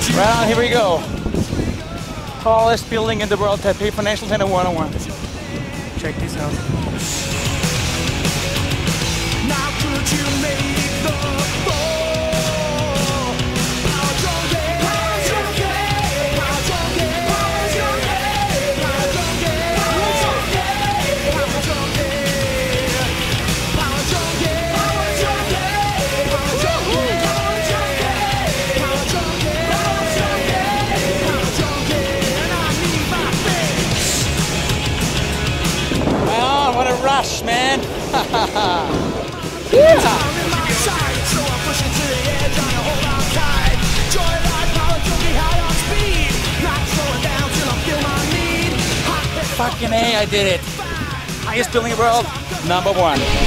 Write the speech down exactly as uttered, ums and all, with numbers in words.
Well, here we go. Tallest building in the world, Taipei Financial Center one oh one. Check this out. Now could you make the fall? Power Junkie, Power Junkie, Power Junkie, Power Junkie, Power Junkie, Power Junkie, Power Junkie, Power Junkie, Power Junkie, Power Junkie, Power Junkie, Power Junkie, Power Junkie, and I need my fix. Oh, what a rush, man! Yeah. In my sight, so I'm pushing to the edge, trying to hold on tight. Joyride, Power Junkie, high on speed, not slowing down till I feel my need. Hot Fucking A, I did it! Highest building in the world, number one.